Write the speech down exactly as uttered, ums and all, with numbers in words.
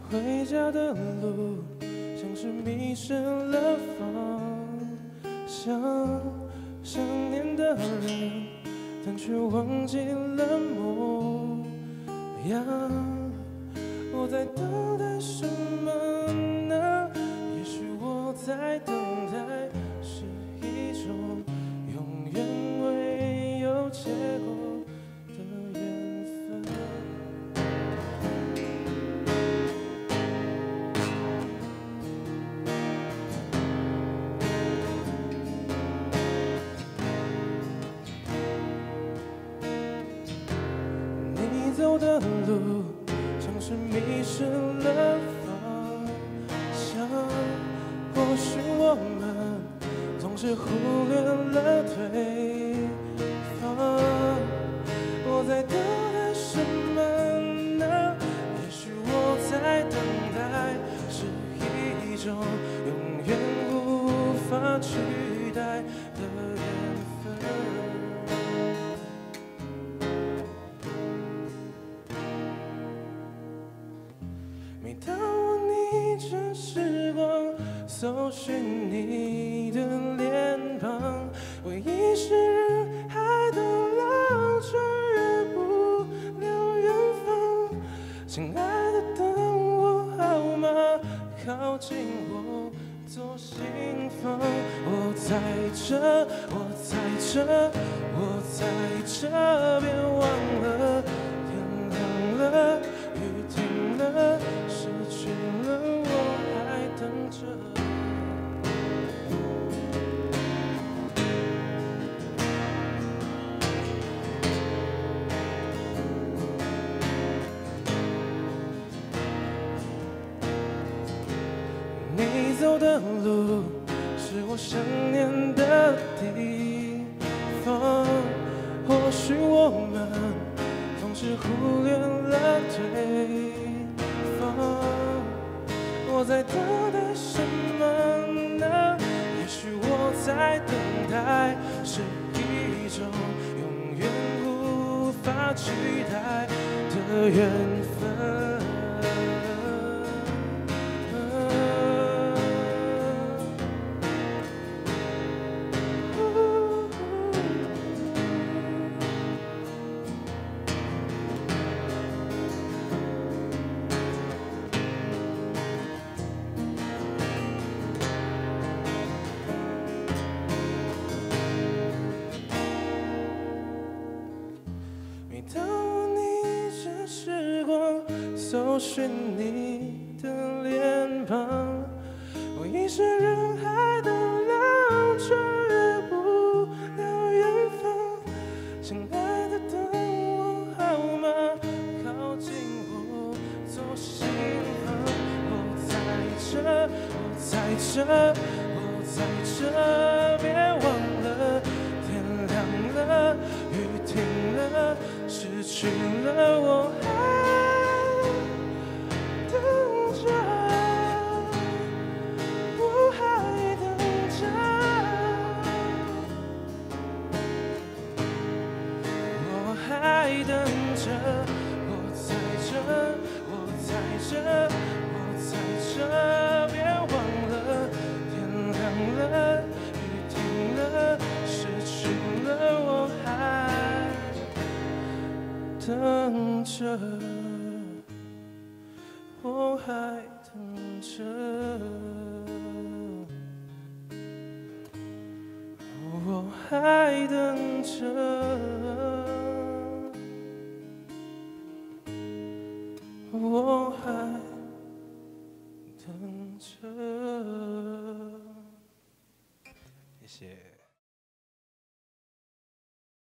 回家的路像是迷失了方向，想念的人，但却忘记了模样。我在等待什么呢？也许我在等待是一种永远未有结果的缘分。你走的路像是迷失了方向，或许我们总是忽略了对方。我在等待什么呢？也许我在等待是一种永远无法取代的缘分。每当我逆着时光搜寻你的脸庞，回忆是人海的浪，穿越不了远方。亲爱的，等我好吗？靠近我左心房。我在这，我在这，我在这，别忘了，天亮了，雨停了。失去了，我还等着。你走的路是我想念的地方，或许我们总是忽略了对方。我在等待什么呢？也许我在等待是一种永远无法取代的缘分。每当我逆着时光搜寻你的脸庞，我已是人海的浪，穿越不了远方。亲爱的，等我好吗？靠近我左心房。我在这，我在这，我在这，别忘了，天亮了，雨停了。失去了，我还等着，我还等着，我还等着。我在这，我在这，我在这，别忘了，天亮了，雨停了，失去了，我还等着，我还等着，我还等着，我。